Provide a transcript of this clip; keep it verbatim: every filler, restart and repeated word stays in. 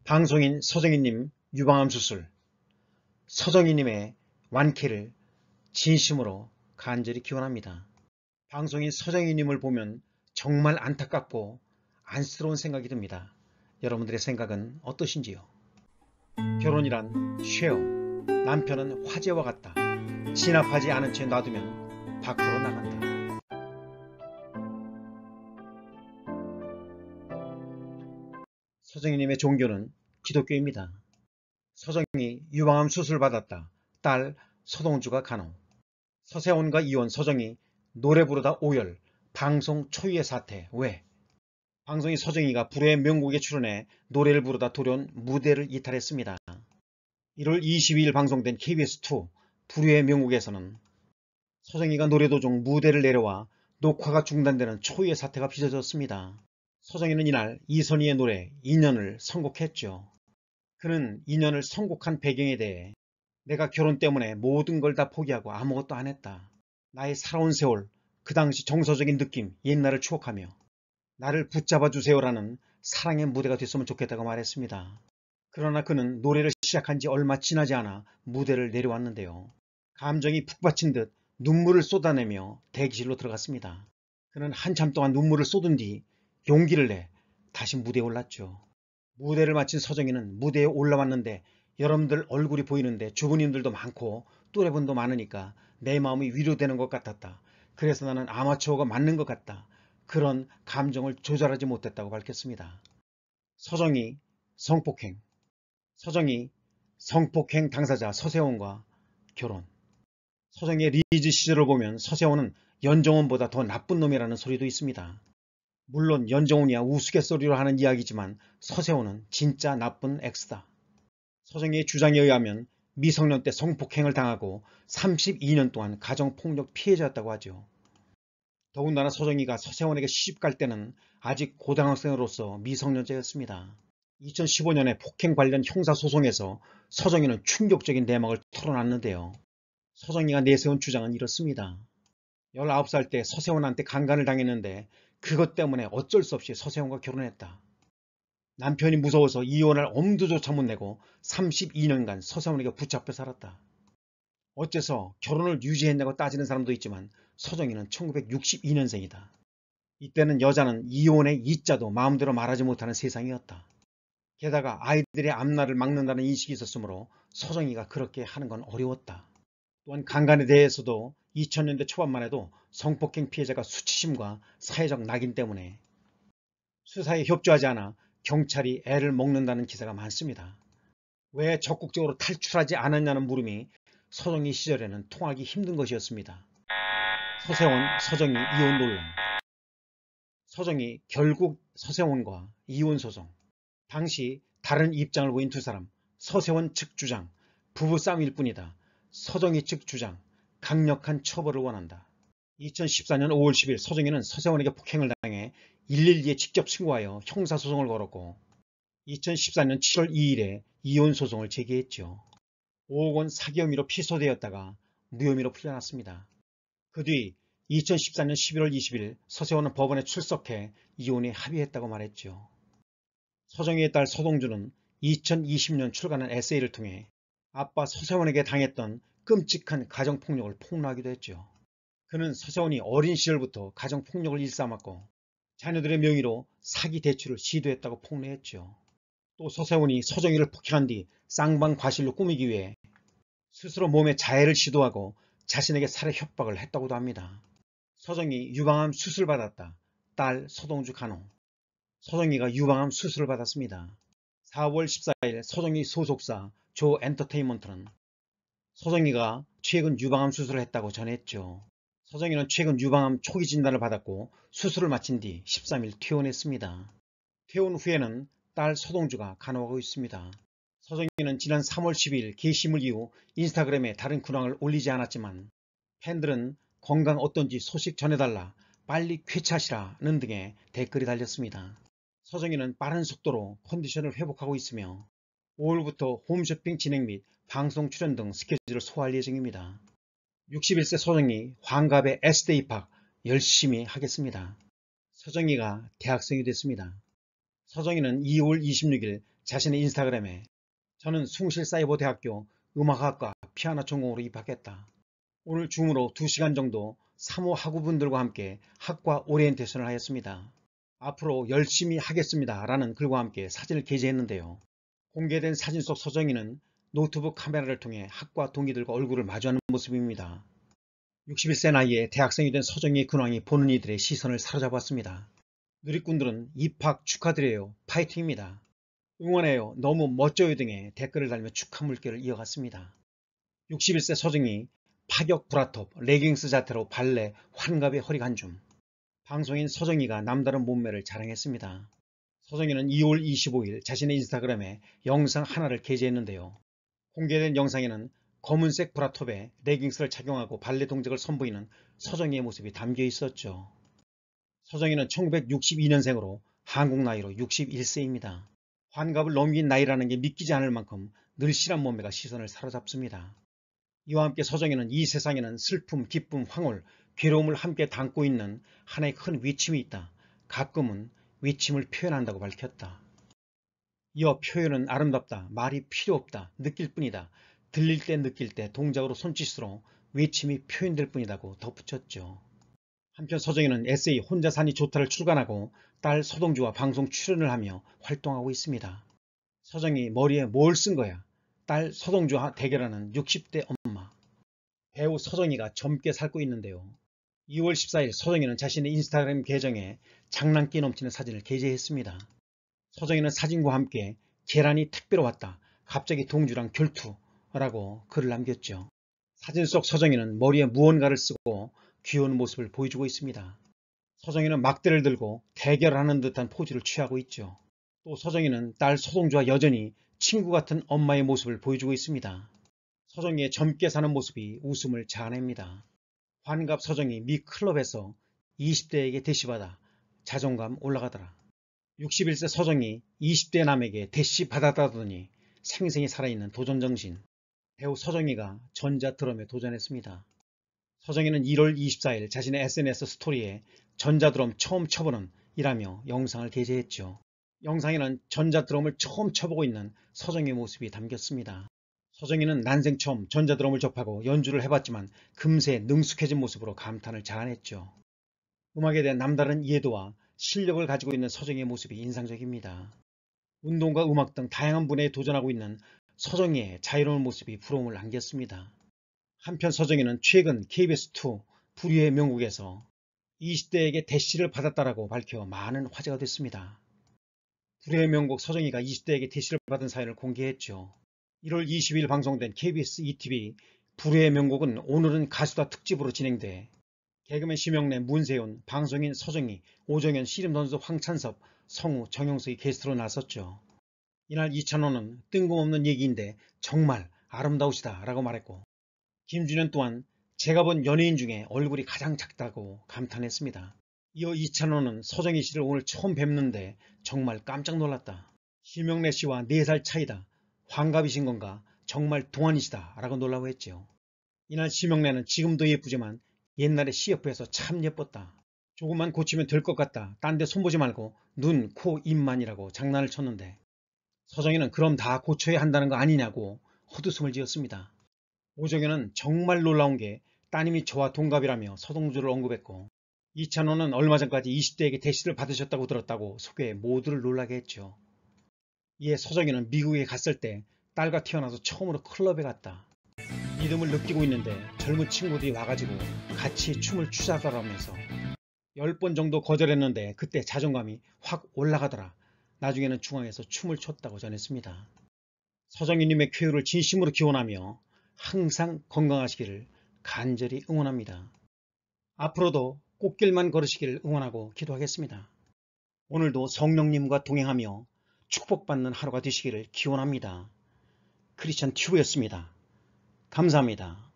방송인 서정희님 유방암 수술, 서정희님의 완쾌를 진심으로 간절히 기원합니다. 방송인 서정희님을 보면 정말 안타깝고 안쓰러운 생각이 듭니다. 여러분들의 생각은 어떠신지요? 결혼이란 쉐어, 남편은 화재와 같다. 진압하지 않은 채 놔두면 밖으로 나간다. 서정희님의 종교는 기독교입니다. 서정희 유방암 수술 받았다. 딸 서동주가 간호. 서세원과 이혼, 서정희 노래 부르다 오열, 방송 초유의 사태. 왜? 방송인 서정희가 불후의 명곡에 출연해 노래를 부르다 돌연 무대를 이탈했습니다. 일월 이십이일 방송된 케이비에스 투 불후의 명곡에서는 서정희가 노래 도중 무대를 내려와 녹화가 중단되는 초유의 사태가 빚어졌습니다. 서정희는 이날 이선희의 노래 인연을 선곡했죠. 그는 인연을 선곡한 배경에 대해 내가 결혼 때문에 모든 걸 다 포기하고 아무것도 안 했다. 나의 살아온 세월, 그 당시 정서적인 느낌, 옛날을 추억하며 나를 붙잡아 주세요라는 사랑의 무대가 됐으면 좋겠다고 말했습니다. 그러나 그는 노래를 시작한 지 얼마 지나지 않아 무대를 내려왔는데요. 감정이 북받친 듯 눈물을 쏟아내며 대기실로 들어갔습니다. 그는 한참 동안 눈물을 쏟은 뒤 용기를 내 다시 무대에 올랐죠. 무대를 마친 서정희는 무대에 올라왔는데 여러분들 얼굴이 보이는데 주부님들도 많고 또래분도 많으니까 내 마음이 위로되는 것 같았다. 그래서 나는 아마추어가 맞는 것 같다. 그런 감정을 조절하지 못했다고 밝혔습니다. 서정희 성폭행. 서정희 성폭행 당사자 서세원과 결혼. 서정희의 리즈 시절을 보면 서세원은 연정훈보다 더 나쁜 놈이라는 소리도 있습니다. 물론 연정훈이야 우스갯소리로 하는 이야기지만 서세원은 진짜 나쁜 엑스다. 서정희의 주장에 의하면 미성년 때 성폭행을 당하고 삼십이년 동안 가정폭력 피해자였다고 하죠. 더군다나 서정희가 서세원에게 시집갈 때는 아직 고등학생으로서 미성년자였습니다. 이천십오년에 폭행 관련 형사소송에서 서정희는 충격적인 내막을 털어놨는데요. 서정희가 내세운 주장은 이렇습니다. 열아홉 살 때 서세원한테 강간을 당했는데 그것 때문에 어쩔 수 없이 서세원과 결혼했다. 남편이 무서워서 이혼할 엄두조차 못 내고 삼십이년간 서세원에게 붙잡혀 살았다. 어째서 결혼을 유지했냐고 따지는 사람도 있지만 서정희는 천구백육십이년생이다. 이때는 여자는 이혼의 이자도 마음대로 말하지 못하는 세상이었다. 게다가 아이들의 앞날을 막는다는 인식이 있었으므로 서정희가 그렇게 하는 건 어려웠다. 또한 강간에 대해서도 이천년대 초반만 해도 성폭행 피해자가 수치심과 사회적 낙인 때문에 수사에 협조하지 않아 경찰이 애를 먹는다는 기사가 많습니다. 왜 적극적으로 탈출하지 않았냐는 물음이 서정희 시절에는 통하기 힘든 것이었습니다. 서세원, 서정희 이혼 논란. 서정희 결국 서세원과 이혼 소송. 당시 다른 입장을 보인 두 사람, 서세원 측 주장, 부부싸움일 뿐이다. 서정희 측 주장, 강력한 처벌을 원한다. 이천십사년 오월 십일 서정희는 서세원에게 폭행을 당해 일일이에 직접 신고하여 형사소송을 걸었고 이천십사년 칠월 이일에 이혼소송을 제기했죠. 오억원 사기 혐의로 피소되었다가 무혐의로 풀려났습니다. 그 뒤 이천십사년 십일월 이십일 서세원은 법원에 출석해 이혼에 합의했다고 말했죠. 서정희의 딸 서동주는 이천이십년 출간한 에세이를 통해 아빠 서세원에게 당했던 끔찍한 가정폭력을 폭로하기도 했죠. 그는 서세원이 어린 시절부터 가정폭력을 일삼았고 자녀들의 명의로 사기 대출을 시도했다고 폭로했죠. 또 서세원이 서정희를 폭행한 뒤 쌍방과실로 꾸미기 위해 스스로 몸에 자해를 시도하고 자신에게 살해 협박을 했다고도 합니다. 서정희 유방암 수술 받았다. 딸 서동주 간호. 서정희가 유방암 수술을 받았습니다. 사월 십사일 서정희 소속사 조 엔터테인먼트는 서정희가 최근 유방암 수술을 했다고 전했죠. 서정희는 최근 유방암 초기 진단을 받았고 수술을 마친 뒤 십삼일 퇴원했습니다. 퇴원 후에는 딸 서동주가 간호하고 있습니다. 서정희는 지난 삼월 십이일 게시물 이후 인스타그램에 다른 근황을 올리지 않았지만 팬들은 건강 어떤지 소식 전해달라, 빨리 쾌차시라는 등의 댓글이 달렸습니다. 서정희는 빠른 속도로 컨디션을 회복하고 있으며 오월부터 홈쇼핑 진행 및 방송 출연 등 스케줄을 소화할 예정입니다. 육십일세 서정희 환갑에 S대 입학 열심히 하겠습니다. 서정희가 대학생이 됐습니다. 서정희는 이월 이십육일 자신의 인스타그램에 저는 숭실사이버대학교 음악학과 피아노 전공으로 입학했다. 오늘 줌으로 두 시간 정도 사무 학우분들과 함께 학과 오리엔테이션을 하였습니다. 앞으로 열심히 하겠습니다 라는 글과 함께 사진을 게재했는데요. 공개된 사진 속 서정희는 노트북 카메라를 통해 학과 동기들과 얼굴을 마주하는 모습입니다. 육십일 세 나이에 대학생이 된 서정희의 근황이 보는 이들의 시선을 사로잡았습니다. 누리꾼들은 입학 축하드려요, 파이팅입니다. 응원해요, 너무 멋져요 등의 댓글을 달며 축하 물결을 이어갔습니다. 육십일 세 서정희, 파격 브라톱, 레깅스 자태로 발레, 환갑의 허리 간줌. 방송인 서정희가 남다른 몸매를 자랑했습니다. 서정희는 이월 이십오일 자신의 인스타그램에 영상 하나를 게재했는데요. 공개된 영상에는 검은색 브라톱에 레깅스를 착용하고 발레 동작을 선보이는 서정희의 모습이 담겨 있었죠. 서정희는 천구백육십이년생으로 한국 나이로 육십일 세입니다. 환갑을 넘긴 나이라는 게 믿기지 않을 만큼 늘씬한 몸매가 시선을 사로잡습니다. 이와 함께 서정희는 이 세상에는 슬픔, 기쁨, 황홀, 괴로움을 함께 담고 있는 하나의 큰 위침이 있다. 가끔은 위침을 표현한다고 밝혔다. 이어 표현은 아름답다. 말이 필요 없다. 느낄 뿐이다. 들릴 때 느낄 때 동작으로 손짓으로 위침이 표현될 뿐이다고 덧붙였죠. 한편 서정희는 에세이 혼자 사니 좋다를 출간하고 딸 서동주와 방송 출연을 하며 활동하고 있습니다. 서정희 머리에 뭘 쓴 거야? 딸 서동주와 대결하는 육십 대 엄마. 배우 서정희가 젊게 살고 있는데요. 이월 십사일 서정희는 자신의 인스타그램 계정에 장난기 넘치는 사진을 게재했습니다. 서정희는 사진과 함께 계란이 택배로 왔다. 갑자기 동주랑 결투라고 글을 남겼죠. 사진 속 서정희는 머리에 무언가를 쓰고 귀여운 모습을 보여주고 있습니다. 서정희는 막대를 들고 대결하는 듯한 포즈를 취하고 있죠. 또 서정희는 딸 서동주와 여전히 친구 같은 엄마의 모습을 보여주고 있습니다. 서정희의 젊게 사는 모습이 웃음을 자아냅니다. 환갑 서정희 미 클럽에서 이십 대에게 대시받아 자존감 올라가더라. 육십일 세 서정희 이십 대 남에게 대시 받았다더니 생생히 살아있는 도전정신. 배우 서정희가 전자드럼에 도전했습니다. 서정희는 일월 이십사일 자신의 에스엔에스 스토리에 전자드럼 처음 쳐보는 이라며 영상을 게재했죠. 영상에는 전자드럼을 처음 쳐보고 있는 서정희의 모습이 담겼습니다. 서정희는 난생 처음 전자드럼을 접하고 연주를 해봤지만 금세 능숙해진 모습으로 감탄을 자아냈죠. 음악에 대한 남다른 이해도와 실력을 가지고 있는 서정희의 모습이 인상적입니다. 운동과 음악 등 다양한 분야에 도전하고 있는 서정희의 자유로운 모습이 부러움을 안겼습니다. 한편 서정희는 최근 케이비에스 투 불후의 명곡에서 이십 대에게 대시를 받았다라고 밝혀 많은 화제가 됐습니다. 불후의 명곡 서정희가 이십 대에게 대시를 받은 사연을 공개했죠. 일월 이십일 방송된 케이비에스 이티비 불후의 명곡은 오늘은 가수다 특집으로 진행돼 개그맨 심영래, 문세윤, 방송인 서정희, 오정현, 씨름선수 황찬섭, 성우, 정용석이 게스트로 나섰죠. 이날 이찬호는 뜬금없는 얘기인데 정말 아름다우시다 라고 말했고, 김준현 또한 제가 본 연예인 중에 얼굴이 가장 작다고 감탄했습니다. 이어 이찬호는 서정희 씨를 오늘 처음 뵙는데 정말 깜짝 놀랐다. 심영래 씨와 네 살 차이다. 환갑이신 건가? 정말 동안이시다 라고 놀라고 했죠. 이날 심영래는 지금도 예쁘지만 옛날에 씨에프에서 참 예뻤다. 조금만 고치면 될 것 같다. 딴 데 손보지 말고 눈, 코, 입만이라고 장난을 쳤는데 서정희는 그럼 다 고쳐야 한다는 거 아니냐고 헛웃음을 지었습니다. 오정현은 정말 놀라운 게 따님이 저와 동갑이라며 서동주를 언급했고, 이찬호는 얼마 전까지 이십 대에게 대시를 받으셨다고 들었다고 소개해 모두를 놀라게 했죠. 이에 서정희는 미국에 갔을 때 딸과 태어나서 처음으로 클럽에 갔다. 리듬을 느끼고 있는데 젊은 친구들이 와가지고 같이 춤을 추자더라면서 열 번 정도 거절했는데 그때 자존감이 확 올라가더라. 나중에는 중앙에서 춤을 췄다고 전했습니다. 서정희님의 쾌유를 진심으로 기원하며 항상 건강하시기를 간절히 응원합니다. 앞으로도 꽃길만 걸으시기를 응원하고 기도하겠습니다. 오늘도 성령님과 동행하며 축복받는 하루가 되시기를 기원합니다. 크리스천 튜브였습니다. 감사합니다.